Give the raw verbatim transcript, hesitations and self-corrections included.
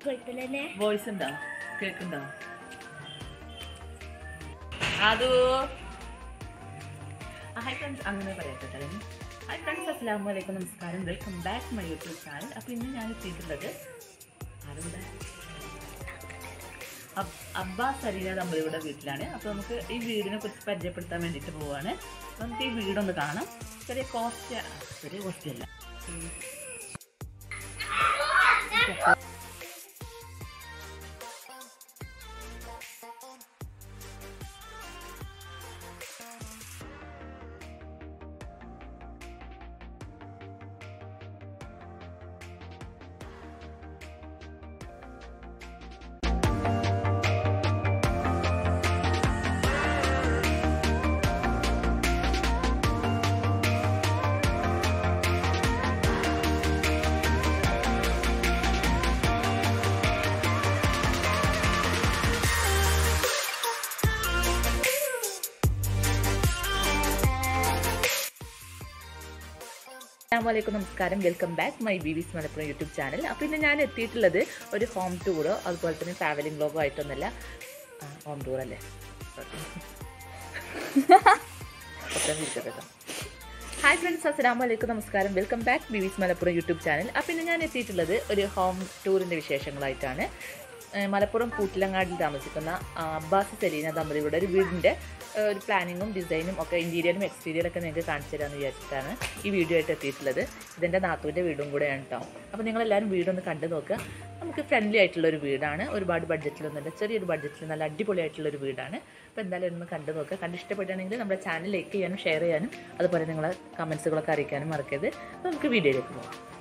Voice ഉണ്ടോ കേൾക്കുന്നുണ്ടോ അതോ ഹായ് ഫ്രണ്ട്സ് അങ്ങനെ പറയട്ടെ ഹായ് ഫ്രണ്ട്സ് അസ്സലാമു അലൈക്കും നമസ്കാരം welcome back my YouTube channel. അപ്പോൾ ഇന്ന് ഞാൻ എത്തിയിട്ടുള്ളത് ആരുടെ അബ്ബാസ് സരീന നമ്മളിവിടെ വീട്ടിലാണ്. അപ്പോൾ നമുക്ക് ഈ വീടിനെ കുറിച്ച് പരിചയപ്പെടുത്താൻ വേണ്ടിയിട്ട് പോവുകയാണ്. നമുക്ക് ഈ വീടൊന്ന് കാണാം. ചെറിയ കോസ്റ്റ് ചെറിയ കോസ്റ്റ് അല്ല അസ്സലാമു നമസ്കാരം welcome back my Beevis malappuram YouTube channel. അപ്പോൾ ഇന്ന് ഞാൻ എത്തിയിട്ടുള്ളത് ഒരു ഹോം ടൂറോ അതുപോലെ തന്നെ ട്രാവലിംഗ് വ്ലോഗോ ആയിട്ടൊന്നുമല്ല. ഹോം ടൂർ അല്ലേ? ഹായ് ഫ്രണ്ട്സ് അസ്സലാമു അലൈക്കും നമസ്കാരം welcome back Beevis malappuram YouTube channel. അപ്പോൾ ഇന്ന് ഞാൻ എത്തിയിട്ടുള്ളത് ഒരു ഹോം ടൂറിൻ്റെ വിശേഷങ്ങളായിട്ടാണ്. മലപ്പുറം കൂട്ടിലങ്ങാടിൽ താമസിക്കുന്ന അബ്ബാസ് സരീന ദമ്പതികളുടെ ഒരു വീടിൻ്റെ ഒരു പ്ലാനിങ്ങും ഡിസൈനും ഒക്കെ ഇൻറ്റീരിയറും എക്സ്റ്റീരിയറൊക്കെ നിങ്ങൾക്ക് കാണിച്ചു തരാമെന്ന് വിചാരിച്ചിട്ടാണ് ഈ വീഡിയോ ആയിട്ട് എത്തിയിട്ടുള്ളത്. ഇതെൻ്റെ നാത്തൂൻ്റെ വീടും കൂടെയാണ് കേട്ടോ. അപ്പോൾ നിങ്ങളെല്ലാവരും വീടൊന്ന് കണ്ടു നോക്കുക. നമുക്ക് ഫ്രണ്ട്ലി ആയിട്ടുള്ളൊരു വീടാണ്. ഒരുപാട് ബഡ്ജറ്റിലൊന്നുമില്ല, ചെറിയൊരു ബഡ്ജറ്റിൽ നല്ല അടിപൊളിയായിട്ടുള്ളൊരു വീടാണ്. അപ്പോൾ എന്തായാലും ഒന്ന് കണ്ടു നോക്കുക. കണ്ട് ഇഷ്ടപ്പെടുകയാണെങ്കിൽ നമ്മുടെ ചാനൽ ലൈക്ക് ചെയ്യാനും ഷെയർ ചെയ്യാനും അതുപോലെ നിങ്ങളെ കമൻസുകളൊക്കെ അറിയിക്കാനും മറക്കരുത്. അപ്പോൾ നമുക്ക് വീഡിയോയിലേക്ക് പോകാം.